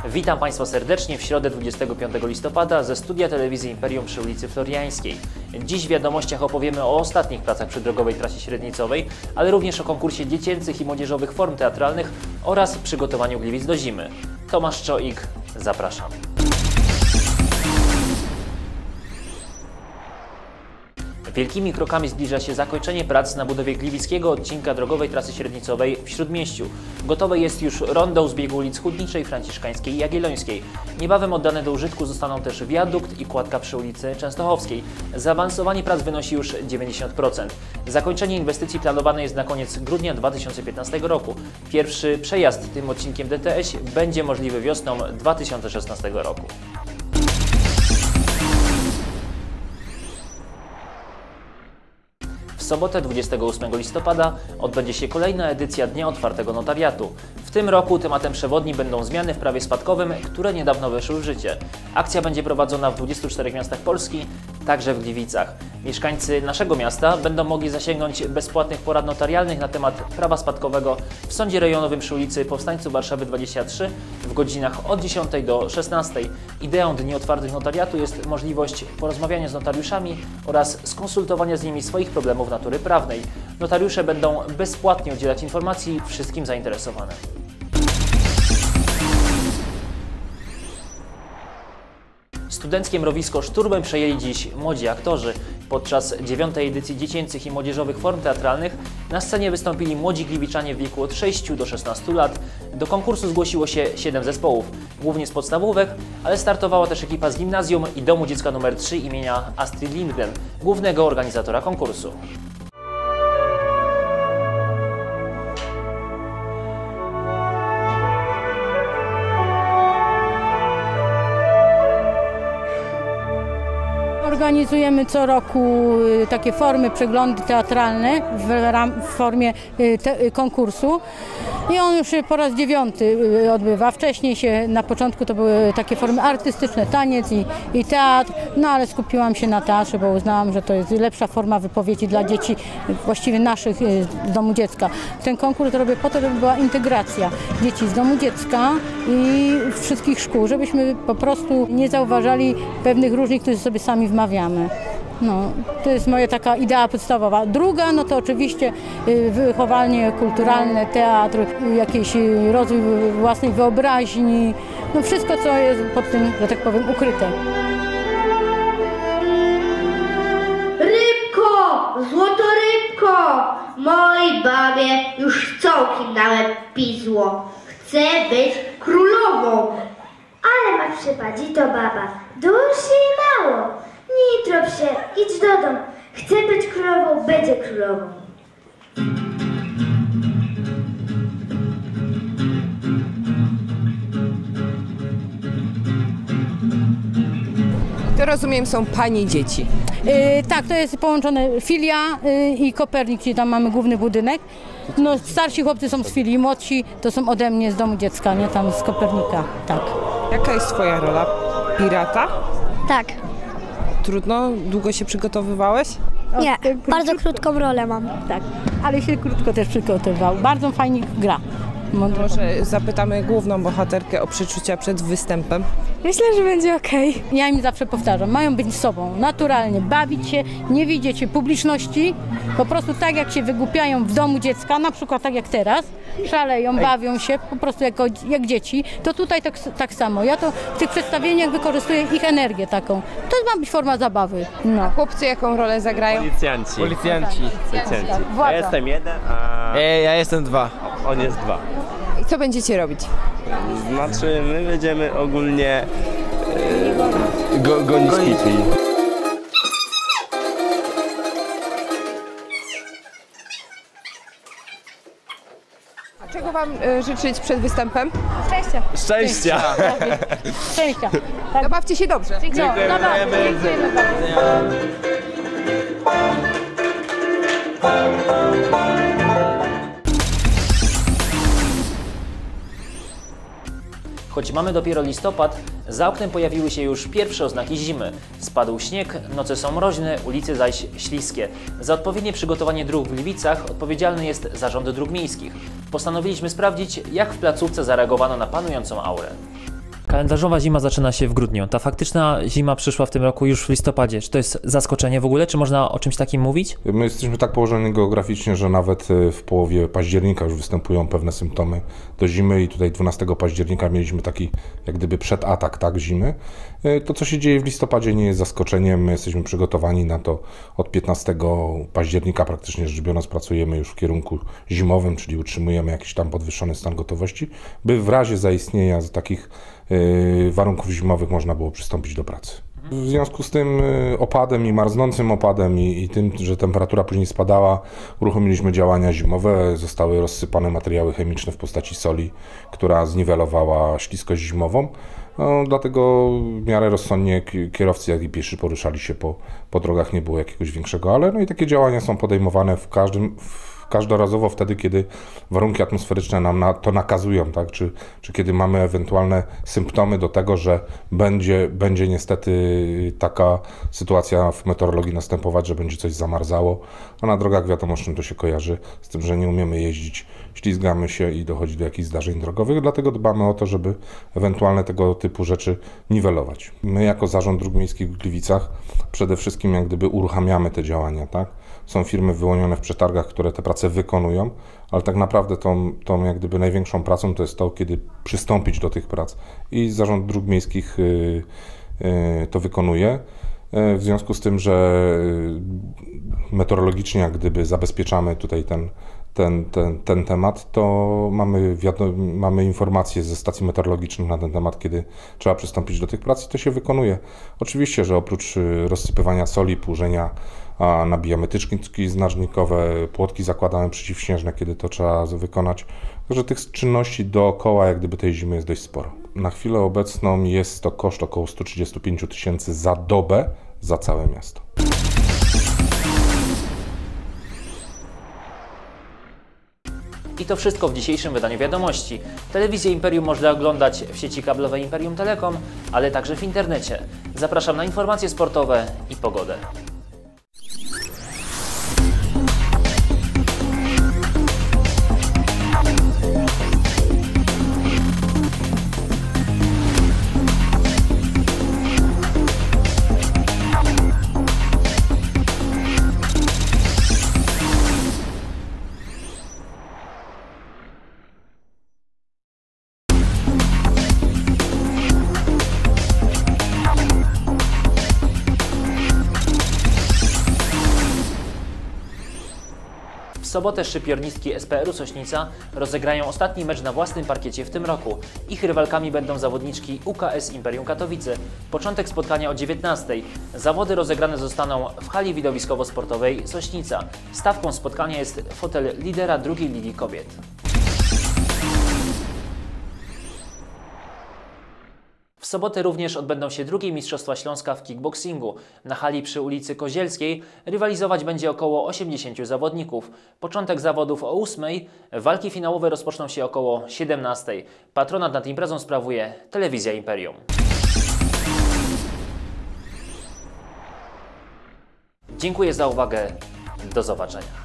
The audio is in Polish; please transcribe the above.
Witam Państwa serdecznie w środę 25 listopada ze studia telewizji Imperium przy ulicy Floriańskiej. Dziś w wiadomościach opowiemy o ostatnich pracach przy drogowej trasie średnicowej, ale również o konkursie dziecięcych i młodzieżowych form teatralnych oraz przygotowaniu Gliwic do zimy. Tomasz Czoik, zapraszam. Wielkimi krokami zbliża się zakończenie prac na budowie gliwickiego odcinka drogowej trasy średnicowej w Śródmieściu. Gotowe jest już rondo u zbiegu ulic Hutniczej, Franciszkańskiej i Jagiellońskiej. Niebawem oddane do użytku zostaną też wiadukt i kładka przy ulicy Częstochowskiej. Zaawansowanie prac wynosi już 90%. Zakończenie inwestycji planowane jest na koniec grudnia 2015 roku. Pierwszy przejazd tym odcinkiem DTS będzie możliwy wiosną 2016 roku. W sobotę 28 listopada odbędzie się kolejna edycja Dnia Otwartego Notariatu. W tym roku tematem przewodnim będą zmiany w prawie spadkowym, które niedawno weszły w życie. Akcja będzie prowadzona w 24 miastach Polski, także w Gliwicach. Mieszkańcy naszego miasta będą mogli zasięgnąć bezpłatnych porad notarialnych na temat prawa spadkowego w Sądzie Rejonowym przy ulicy Powstańców Warszawy 23 w godzinach od 10 do 16. Ideą Dni Otwartych Notariatu jest możliwość porozmawiania z notariuszami oraz skonsultowania z nimi swoich problemów natury prawnej. Notariusze będą bezpłatnie udzielać informacji wszystkim zainteresowanym. Studenckie mrowisko szturmem przejęli dziś młodzi aktorzy. Podczas 9. edycji dziecięcych i młodzieżowych form teatralnych na scenie wystąpili młodzi gliwiczanie w wieku od 6 do 16 lat. Do konkursu zgłosiło się 7 zespołów, głównie z podstawówek, ale startowała też ekipa z gimnazjum i Domu Dziecka nr 3 imienia Astrid Lindgren, głównego organizatora konkursu. Organizujemy co roku takie formy, przeglądy teatralne w formie konkursu i on już po raz 9 odbywa. Wcześniej na początku to były takie formy artystyczne, taniec i teatr, no ale skupiłam się na teatrze, bo uznałam, że to jest lepsza forma wypowiedzi dla dzieci, właściwie naszych z Domu Dziecka. Ten konkurs robię po to, żeby była integracja dzieci z Domu Dziecka i wszystkich szkół, żebyśmy po prostu nie zauważali pewnych różnic, które sobie sami wmawiamy. No, to jest moja taka idea podstawowa. Druga, no to oczywiście wychowanie kulturalne, teatr, jakiś rozwój własnej wyobraźni, no wszystko, co jest pod tym, że tak powiem, ukryte. Rybko, złotorybko, mojej babie już całkiem na łeb pizło. Chcę być królową. Ale ma przypadzi to baba, duszy i mało. Nie trop się, idź do domu. Chcę być królową, będzie królową. To rozumiem, są Pani dzieci. Tak, to jest połączone filia i Kopernik, gdzie tam mamy główny budynek. No, starsi chłopcy są z filii, młodsi to są ode mnie z Domu Dziecka, nie tam z Kopernika, tak. Jaka jest Twoja rola? Pirata? Tak. Trudno? Długo się przygotowywałeś? Nie, bardzo krótką rolę mam. Tak, ale się krótko też przygotowywał. Bardzo fajnie gra. Może zapytamy główną bohaterkę o przeczucia przed występem. Myślę, że będzie okej. Ja im zawsze powtarzam, mają być sobą, naturalnie, bawić się, nie widzieć publiczności, po prostu tak jak się wygłupiają w Domu Dziecka, na przykład tak jak teraz, szaleją, bawią się po prostu jak dzieci, to tutaj tak samo. Ja to w tych przedstawieniach wykorzystuję ich energię taką. To ma być forma zabawy. No. Chłopcy jaką rolę zagrają? Policjanci. Ja jestem jeden, a Ja jestem 2. on jest 2. I co będziecie robić? Znaczy, my będziemy ogólnie gonić pipi. A czego Wam życzyć przed występem? Szczęścia! Szczęścia. Tak. No bawcie się dobrze. Dziękujemy bardzo. Choć mamy dopiero listopad, za oknem pojawiły się już pierwsze oznaki zimy. Spadł śnieg, noce są mroźne, ulice zaś śliskie. Za odpowiednie przygotowanie dróg w Gliwicach odpowiedzialny jest Zarząd Dróg Miejskich. Postanowiliśmy sprawdzić, jak w placówce zareagowano na panującą aurę. Kalendarzowa zima zaczyna się w grudniu. Ta faktyczna zima przyszła w tym roku już w listopadzie. Czy to jest zaskoczenie w ogóle? Czy można o czymś takim mówić? My jesteśmy tak położeni geograficznie, że nawet w połowie października już występują pewne symptomy do zimy i tutaj 12 października mieliśmy taki jak gdyby przedatak, tak, zimy. To, co się dzieje w listopadzie, nie jest zaskoczeniem. My jesteśmy przygotowani na to. Od 15 października praktycznie rzecz biorąc pracujemy już w kierunku zimowym, czyli utrzymujemy jakiś tam podwyższony stan gotowości, by w razie zaistnienia takich warunków zimowych można było przystąpić do pracy. W związku z tym opadem i marznącym opadem i tym, że temperatura później spadała, uruchomiliśmy działania zimowe. Zostały rozsypane materiały chemiczne w postaci soli, która zniwelowała śliskość zimową. No, dlatego w miarę rozsądnie kierowcy, jak i piesi poruszali się po drogach, nie było jakiegoś większego, ale no i takie działania są podejmowane każdorazowo wtedy, kiedy warunki atmosferyczne nam to nakazują, tak? Czy kiedy mamy ewentualne symptomy do tego, że będzie niestety taka sytuacja w meteorologii następować, że będzie coś zamarzało, a na drogach wiadomo, z czym to się kojarzy, z tym, że nie umiemy jeździć, ślizgamy się i dochodzi do jakichś zdarzeń drogowych, dlatego dbamy o to, żeby ewentualne tego typu rzeczy niwelować. My jako Zarząd Dróg Miejskich w Gliwicach przede wszystkim jak gdyby uruchamiamy te działania, tak? Są firmy wyłonione w przetargach, które te prace wykonują, ale tak naprawdę tą jak gdyby największą pracą to jest to, kiedy przystąpić do tych prac i Zarząd Dróg Miejskich to wykonuje. W związku z tym, że meteorologicznie jak gdyby zabezpieczamy tutaj ten temat, to mamy informacje ze stacji meteorologicznych na ten temat, kiedy trzeba przystąpić do tych prac i to się wykonuje. Oczywiście, że oprócz rozsypywania soli, płużenia, nabijamy tyczki znacznikowe, płotki zakładamy przeciwśnieżne, kiedy to trzeba wykonać. Także tych czynności dookoła jak gdyby tej zimy jest dość sporo. Na chwilę obecną jest to koszt około 135 000 za dobę za całe miasto. I to wszystko w dzisiejszym wydaniu Wiadomości. Telewizję Imperium można oglądać w sieci kablowej Imperium Telekom, ale także w internecie. Zapraszam na informacje sportowe i pogodę. W sobotę szczypiornistki SPR-u Sośnica rozegrają ostatni mecz na własnym parkiecie w tym roku. Ich rywalkami będą zawodniczki UKS Imperium Katowice. Początek spotkania o 19:00. Zawody rozegrane zostaną w hali widowiskowo-sportowej Sośnica. Stawką spotkania jest fotel lidera drugiej ligi kobiet. W sobotę również odbędą się drugie Mistrzostwa Śląska w kickboxingu. Na hali przy ulicy Kozielskiej rywalizować będzie około 80 zawodników. Początek zawodów o 8:00, walki finałowe rozpoczną się około 17:00. Patronat nad imprezą sprawuje Telewizja Imperium. Dziękuję za uwagę. Do zobaczenia.